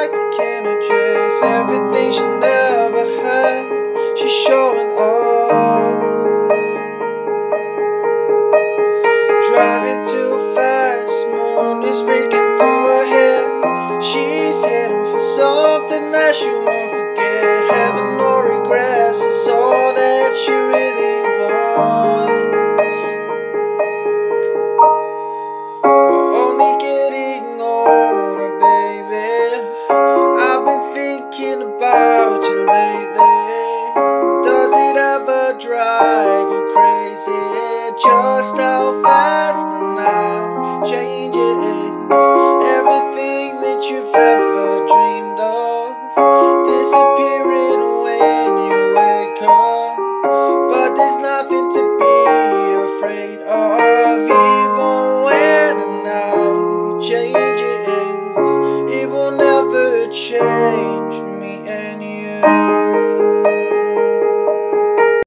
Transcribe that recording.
like the can of dress. Everything she never had, she's showing off. Driving too fast, moon is breaking through her hair. She's heading for something that she won't forget. Having no regrets is all that she really wants. We're only getting older, baby. I've been thinking about you lately. Does it ever drive you crazy? Just how fast the night changes. Everything that you've ever dreamed of disappearing when you wake up. But there's nothing to be afraid of. Even when the night changes, it will never change me.